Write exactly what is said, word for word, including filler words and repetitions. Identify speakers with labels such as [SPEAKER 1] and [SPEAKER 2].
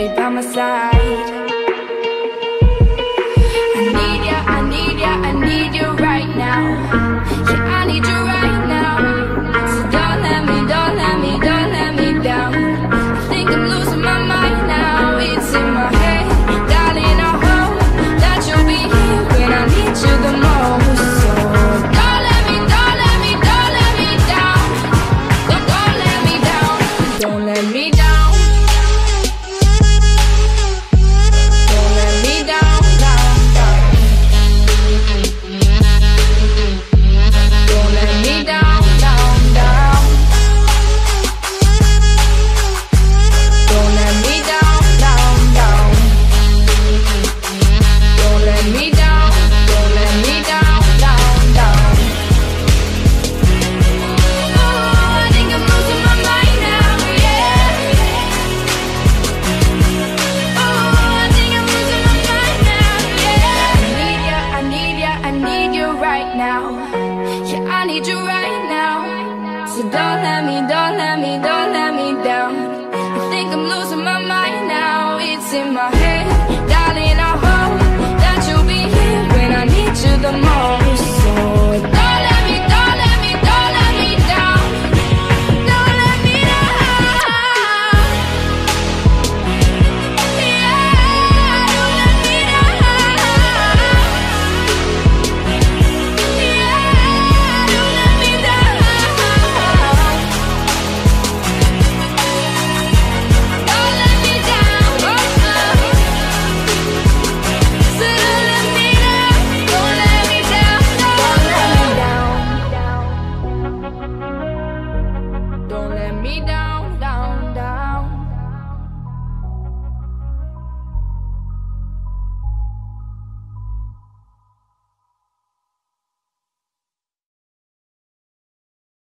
[SPEAKER 1] be by my side. I need ya, I need ya, I need you right now. Yeah, I need you right now. So don't let me, don't let me, don't let me down. I think I'm losing my mind now. It's in my head, darling, I hope that you'll be here when I need you the most. So don't let me, don't let me, don't let me down. Don't, don't let me down. Don't let me down. Don't let me down, down, down. Don't let me down, down, down. Don't let me down, down, down. Don't let me down, don't let me down, down, down. Oh, I think I'm losing my mind now, yeah. Oh, I think I'm losing my mind now, yeah. I need ya, I need ya, I need you right now. Yeah, I need you right now. So don't let me, don't let me, don't let me down. I think I'm losing my mind now. It's in my head, darling, I hope that you'll be here when I need you the most. So don't let me, don't let me, don't let me down. Don't let me down. Yeah, don't let me down. Yeah, don't let me down. Don't let me down. Oh, so don't let me down. Don't let me down. Don't let me down. Don't let me down.